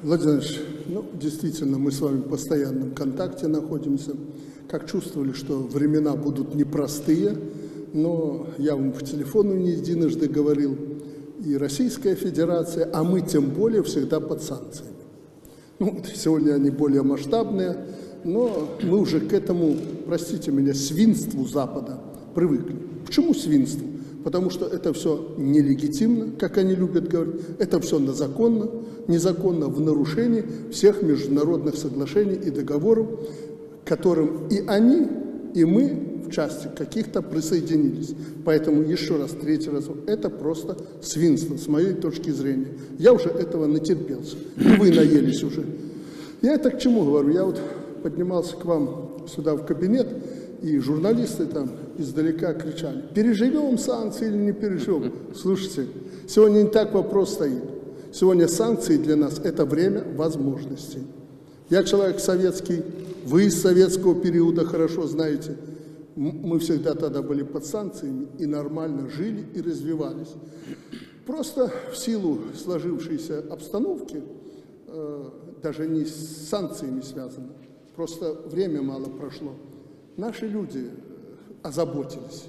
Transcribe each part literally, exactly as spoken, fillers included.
Владимир Ильич, ну, действительно, мы с вами в постоянном контакте находимся. Как чувствовали, что времена будут непростые, но я вам по телефону не единожды говорил, и Российская Федерация, а мы тем более всегда под санкциями. Ну, сегодня они более масштабные, но мы уже к этому, простите меня, свинству Запада привыкли. Почему свинству? Потому что это все нелегитимно, как они любят говорить, это все незаконно, незаконно в нарушении всех международных соглашений и договоров, к которым и они, и мы в части каких-то присоединились. Поэтому еще раз, третий раз, это просто свинство, с моей точки зрения. Я уже этого натерпелся, и вы наелись уже. Я это к чему говорю? Я вот поднимался к вам сюда в кабинет, и журналисты там издалека кричали: переживем санкции или не переживем? Слушайте, сегодня не так вопрос стоит. Сегодня санкции для нас – это время возможностей. Я человек советский, вы из советского периода хорошо знаете. Мы всегда тогда были под санкциями и нормально жили и развивались. Просто в силу сложившейся обстановки, э, даже не с санкциями связано, просто время мало прошло. Наши люди озаботились.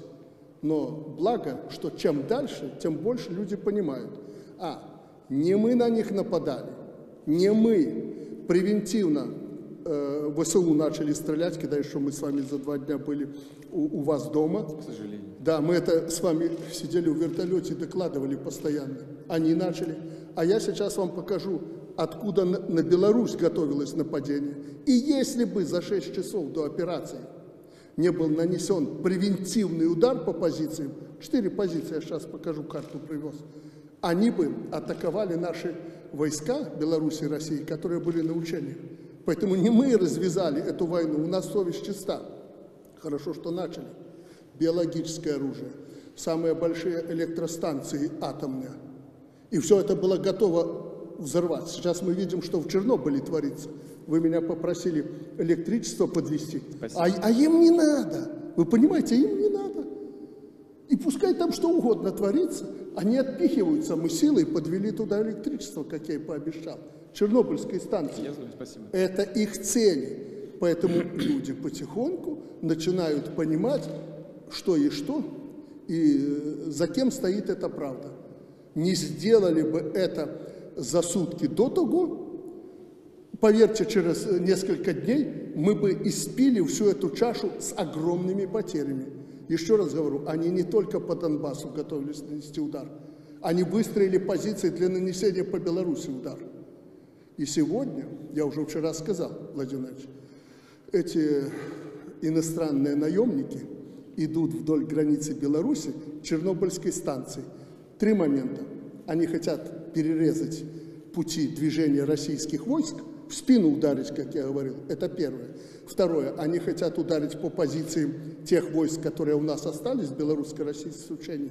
Но благо, что чем дальше, тем больше люди понимают. А, не мы на них нападали, не мы превентивно э, ВСУ начали стрелять, когда еще мы с вами за два дня были у, у вас дома. К сожалению. Да, мы это с вами сидели в вертолете и докладывали постоянно. Они начали. А я сейчас вам покажу, откуда на, на Беларусь готовилось нападение. И если бы за шесть часов до операции не был нанесен превентивный удар по позициям, четыре позиции, я сейчас покажу, карту привез, они бы атаковали наши войска Беларуси и России, которые были на учениях. Поэтому не мы развязали эту войну, у нас совесть чиста. Хорошо, что начали. Биологическое оружие, самые большие электростанции атомные. И все это было готово взорвать. Сейчас мы видим, что в Чернобыле творится. Вы меня попросили электричество подвести, а, а им не надо. Вы понимаете, им не надо. И пускай там что угодно творится, они отпихиваются, мы силой подвели туда электричество, как я и пообещал. Чернобыльской станции. Спасибо. Это их цели. Поэтому люди потихоньку начинают понимать, что и что, и за кем стоит эта правда. Не сделали бы это за сутки до того, поверьте, через несколько дней мы бы испили всю эту чашу с огромными потерями. Еще раз говорю, они не только по Донбассу готовились нанести удар, они выстроили позиции для нанесения по Беларуси удар. И сегодня, я уже вчера сказал, Владимир Ильич, эти иностранные наемники идут вдоль границы Беларуси, Чернобыльской станции. Три момента. Они хотят перерезать пути движения российских войск, в спину ударить, как я говорил, это первое. Второе, они хотят ударить по позициям тех войск, которые у нас остались в белорусско-российском учении.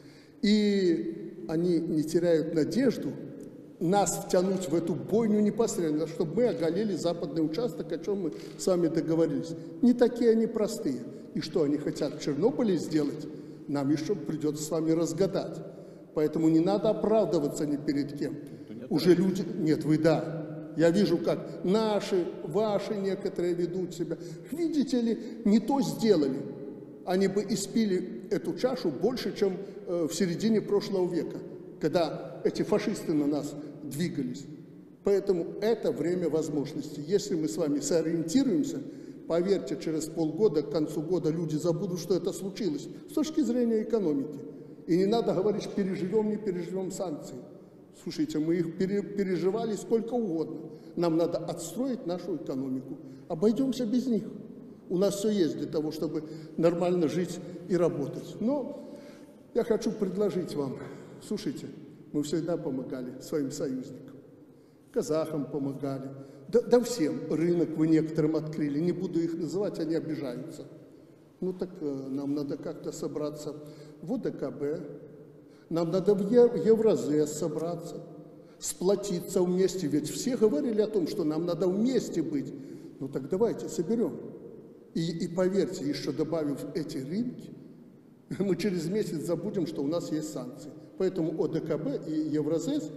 И они не теряют надежду нас втянуть в эту бойню непосредственно, чтобы мы оголили западный участок, о чем мы с вами договорились. Не такие они простые. И что они хотят в Чернобыле сделать, нам еще придется с вами разгадать. Поэтому не надо оправдываться ни перед кем. Уже люди... Нет, вы да. Я вижу, как наши, ваши некоторые ведут себя. Видите ли, не то сделали. Они бы испили эту чашу больше, чем э, в середине прошлого века, когда эти фашисты на нас двигались. Поэтому это время возможностей. Если мы с вами сориентируемся, поверьте, через полгода, к концу года люди забудут, что это случилось с точки зрения экономики. И не надо говорить, переживем, не переживем санкции. Слушайте, мы их переживали сколько угодно. Нам надо отстроить нашу экономику. Обойдемся без них. У нас все есть для того, чтобы нормально жить и работать. Но я хочу предложить вам, слушайте, мы всегда помогали своим союзникам. Казахам помогали. Да, да всем. Рынок вы некоторым открыли. Не буду их называть, они обижаются. Ну так э, нам надо как-то собраться в ОДКБ. Нам надо в Евразес собраться, сплотиться вместе. Ведь все говорили о том, что нам надо вместе быть. Ну так давайте соберем. И, и поверьте, еще добавив эти рынки, мы через месяц забудем, что у нас есть санкции. Поэтому ОДКБ и Евразес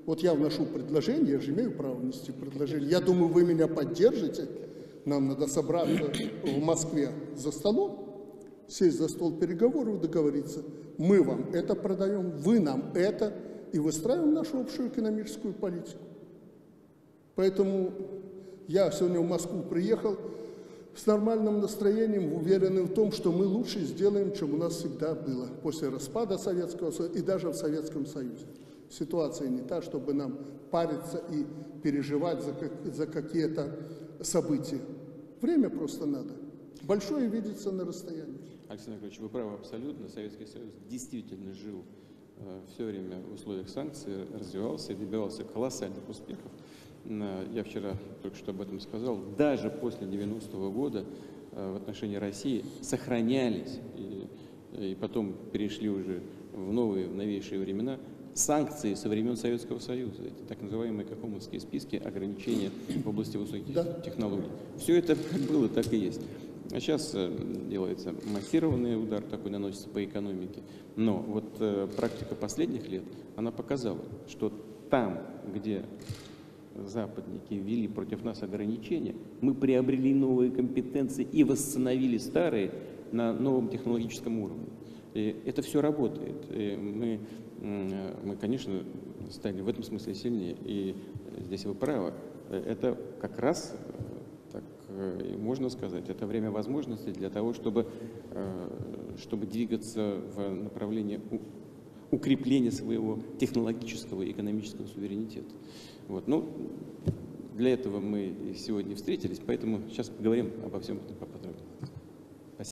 Вот я вношу предложение, я же имею право внести предложение. Я думаю, вы меня поддержите. Нам надо собраться в Москве за столом, сесть за стол переговоров и договориться. Мы вам это продаем, вы нам это, и выстраиваем нашу общую экономическую политику. Поэтому я сегодня в Москву приехал с нормальным настроением, уверенным в том, что мы лучше сделаем, чем у нас всегда было после распада Советского Союза и даже в Советском Союзе. Ситуация не та, чтобы нам париться и переживать за, как, за какие-то события. Время просто надо. Большое видится на расстоянии. Александр Григорьевич, вы правы абсолютно. Советский Союз действительно жил э, все время в условиях санкций, развивался и добивался колоссальных успехов. Э, я вчера только что об этом сказал. Даже после девяностого года э, в отношении России сохранялись и, и потом перешли уже в новые, в новейшие времена санкции со времен Советского Союза. Это так называемые кахомовские списки ограничения в области высоких да. технологий. Все это как было, так и есть. А сейчас делается массированный удар, такой наносится по экономике. Но вот э, практика последних лет, она показала, что там, где западники ввели против нас ограничения, мы приобрели новые компетенции и восстановили старые на новом технологическом уровне. И это все работает. И мы, мы, конечно, стали в этом смысле сильнее. И здесь вы правы. Это как раз, так можно сказать, это время возможностей для того, чтобы, чтобы двигаться в направлении укрепления своего технологического и экономического суверенитета. Вот. Ну, для этого мы сегодня встретились, поэтому сейчас поговорим обо всем этом поподробнее.